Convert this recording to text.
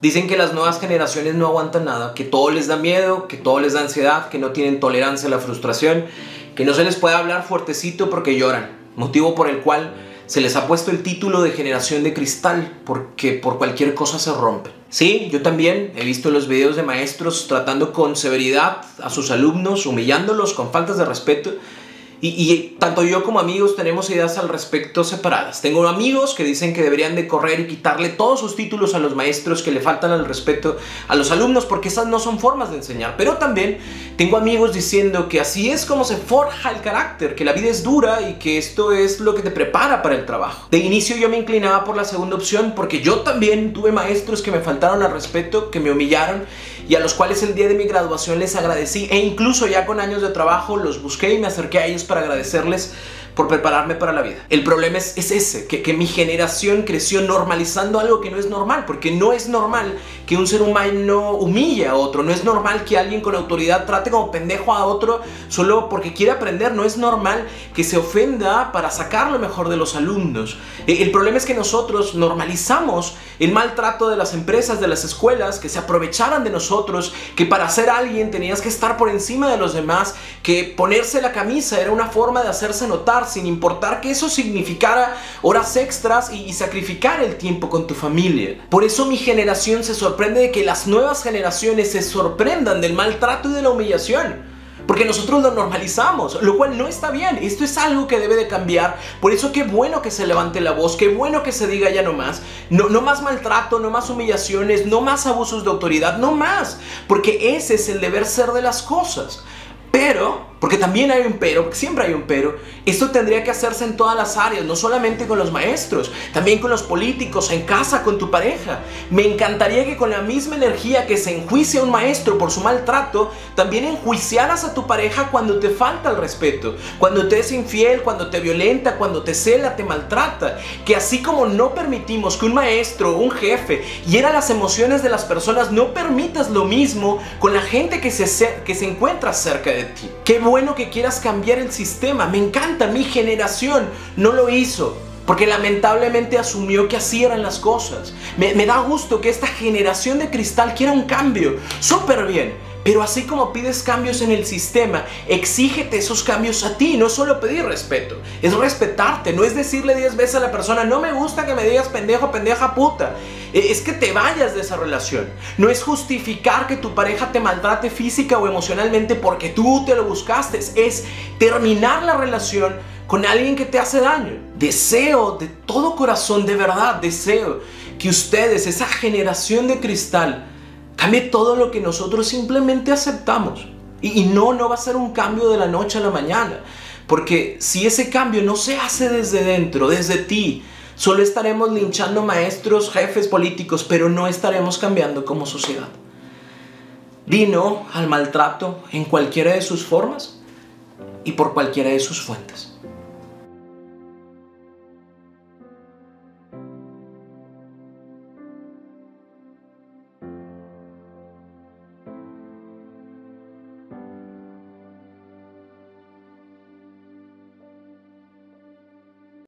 Dicen que las nuevas generaciones no aguantan nada, que todo les da miedo, que todo les da ansiedad, que no tienen tolerancia a la frustración, que no se les puede hablar fuertecito porque lloran, motivo por el cual se les ha puesto el título de generación de cristal, porque por cualquier cosa se rompen. Sí, yo también he visto los videos de maestros tratando con severidad a sus alumnos, humillándolos con faltas de respeto. Y tanto yo como amigos tenemos ideas al respecto separadas. Tengo amigos que dicen que deberían de correr y quitarle todos sus títulos a los maestros, que le faltan al respeto a los alumnos, porque esas no son formas de enseñar. Pero también tengo amigos diciendo que así es como se forja el carácter, que la vida es dura y que esto es lo que te prepara para el trabajo. De inicio yo me inclinaba por la segunda opción, porque yo también tuve maestros que me faltaron al respeto, que me humillaron y a los cuales el día de mi graduación les agradecí, e incluso ya con años de trabajo los busqué y me acerqué a ellos para agradecerles por prepararme para la vida. El problema es ese, que mi generación creció normalizando algo que no es normal, porque no es normal que un ser humano humille a otro, no es normal que alguien con autoridad trate como pendejo a otro solo porque quiere aprender, no es normal que se ofenda para sacar lo mejor de los alumnos. El problema es que nosotros normalizamos el maltrato de las empresas, de las escuelas, que se aprovecharan de nosotros, que para ser alguien tenías que estar por encima de los demás, que ponerse la camisa era una forma de hacerse notar, sin importar que eso significara horas extras y sacrificar el tiempo con tu familia. Por eso mi generación se sorprende de que las nuevas generaciones se sorprendan del maltrato y de la humillación, porque nosotros lo normalizamos, lo cual no está bien. Esto es algo que debe de cambiar. Por eso qué bueno que se levante la voz, qué bueno que se diga ya no más. No más maltrato, no más humillaciones, no más abusos de autoridad, no más, porque ese es el deber ser de las cosas. Pero, porque también hay un pero, porque siempre hay un pero, esto tendría que hacerse en todas las áreas, no solamente con los maestros, también con los políticos, en casa, con tu pareja. Me encantaría que con la misma energía que se enjuicia a un maestro por su maltrato, también enjuiciaras a tu pareja cuando te falta el respeto, cuando te es infiel, cuando te violenta, cuando te cela, te maltrata. Que así como no permitimos que un maestro o un jefe hiera las emociones de las personas, no permitas lo mismo con la gente que se encuentra cerca de ti. Qué bueno que quieras cambiar el sistema, me encanta. Mi generación no lo hizo porque lamentablemente asumió que así eran las cosas. Me da gusto que esta generación de cristal quiera un cambio, súper bien. Pero así como pides cambios en el sistema, exígete esos cambios a ti. No es solo pedir respeto, es respetarte. No es decirle 10 veces a la persona, no me gusta que me digas pendejo, pendeja, puta. Es que te vayas de esa relación. No es justificar que tu pareja te maltrate física o emocionalmente porque tú te lo buscaste. Es terminar la relación con alguien que te hace daño. Deseo de todo corazón, de verdad, deseo que ustedes, esa generación de cristal, cambie todo lo que nosotros simplemente aceptamos. Y no va a ser un cambio de la noche a la mañana. Porque si ese cambio no se hace desde dentro, desde ti, solo estaremos linchando maestros, jefes, políticos, pero no estaremos cambiando como sociedad. Di no al maltrato en cualquiera de sus formas y por cualquiera de sus fuentes.